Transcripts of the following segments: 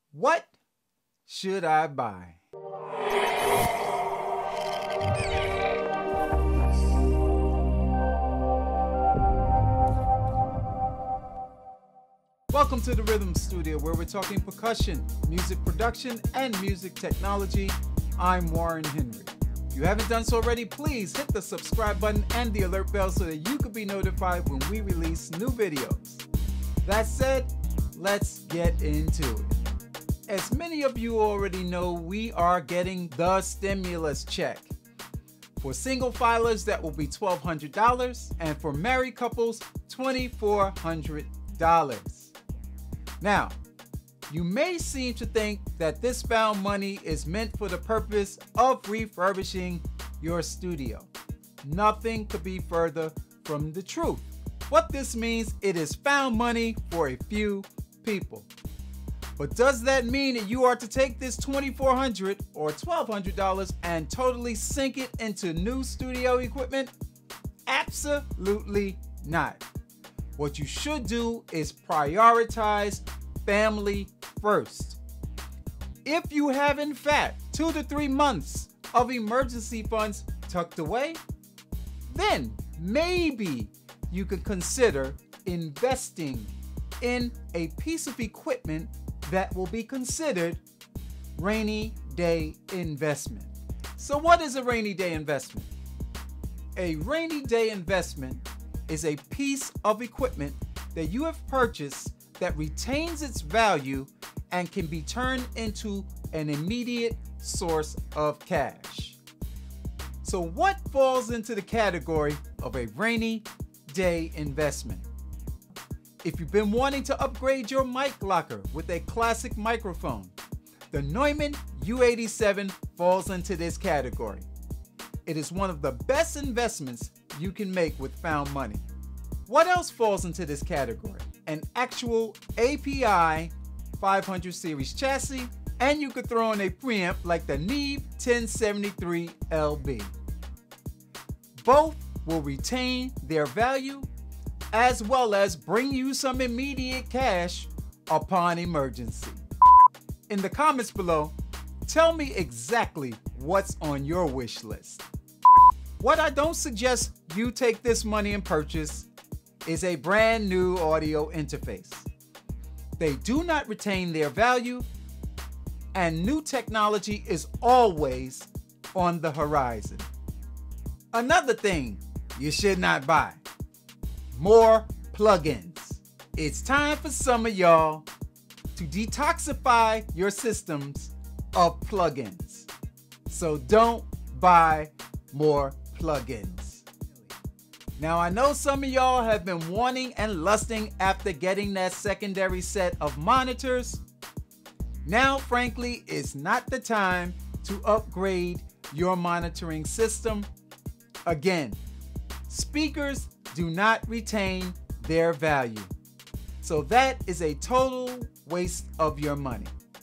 What should I buy? Welcome to the Rhythm Studio, where we're talking percussion, music production, and music technology. I'm Warren Henry. If you haven't done so already, please hit the subscribe button and the alert bell so that you can be notified when we release new videos. That said, let's get into it. As many of you already know, we are getting the stimulus check. For single filers, that will be $1,200, and for married couples, $2,400. Now, you may seem to think that this found money is meant for the purpose of refurbishing your studio. Nothing could be further from the truth. What this means, it is found money for a few people. But does that mean that you are to take this $2,400 or $1,200 and totally sink it into new studio equipment? Absolutely not. What you should do is prioritize family first. If you have in fact 2 to 3 months of emergency funds tucked away, then maybe you could consider investing in a piece of equipment that will be considered rainy day investment. So what is a rainy day investment? A rainy day investment is a piece of equipment that you have purchased that retains its value and can be turned into an immediate source of cash. So what falls into the category of a rainy day investment? If you've been wanting to upgrade your mic locker with a classic microphone, the Neumann U87 falls into this category. It is one of the best investments you can make with found money. What else falls into this category? An actual API 500 series chassis, and you could throw in a preamp like the Neve 1073 LB. Both will retain their value as well as bring you some immediate cash upon emergency. In the comments below, tell me exactly what's on your wish list. What I don't suggest you take this money and purchase is a brand new audio interface. They do not retain their value, and new technology is always on the horizon. Another thing you should not buy: more plugins. It's time for some of y'all to detoxify your systems of plugins. So don't buy more plugins. Now, I know some of y'all have been wanting and lusting after getting that secondary set of monitors. Now, frankly, it's not the time to upgrade your monitoring system. Again, speakers do not retain their value. So that is a total waste of your money.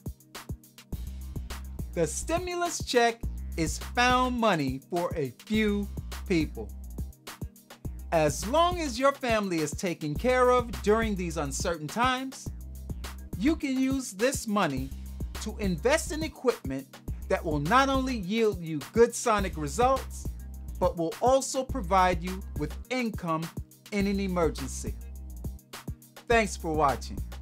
The stimulus check is found money for a few people. As long as your family is taken care of during these uncertain times, you can use this money to invest in equipment that will not only yield you good sonic results, but will also provide you with income in an emergency. Thanks for watching.